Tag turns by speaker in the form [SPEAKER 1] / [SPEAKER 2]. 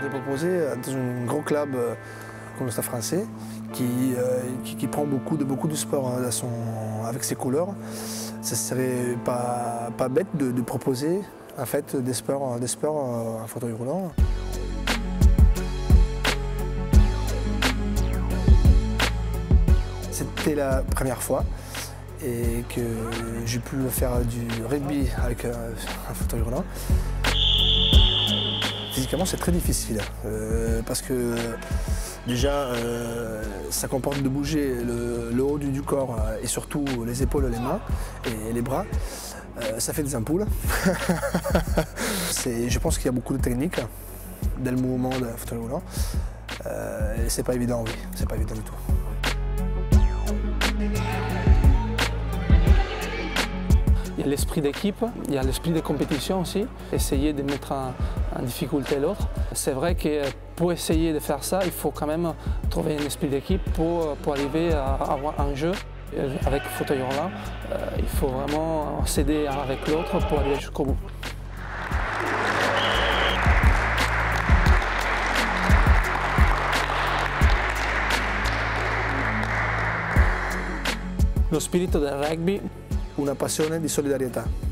[SPEAKER 1] été proposé dans un gros club comme le Stade français qui prend beaucoup de sport avec ses couleurs. Ça serait pas bête de proposer en fait des sports en fauteuil roulant. C'était la première fois et que j'ai pu faire du rugby avec un fauteuil roulant. Physiquement, c'est très difficile parce que déjà, ça comporte de bouger le haut du corps et surtout les épaules, les mains et les bras. Ça fait des ampoules. Je pense qu'il y a beaucoup de techniques dans le mouvement d'un fauteuil roulant. C'est pas évident, oui, c'est pas évident du tout.
[SPEAKER 2] Il y a l'esprit d'équipe, il y a l'esprit de compétition aussi, essayer de mettre en difficulté l'autre. C'est vrai que pour essayer de faire ça, il faut quand même trouver un esprit d'équipe pour arriver à avoir un jeu. Avec fauteuil roulant, il faut vraiment s'aider avec l'autre pour aller jusqu'au bout.
[SPEAKER 1] Lo spirito del rugby, una passione di solidarietà.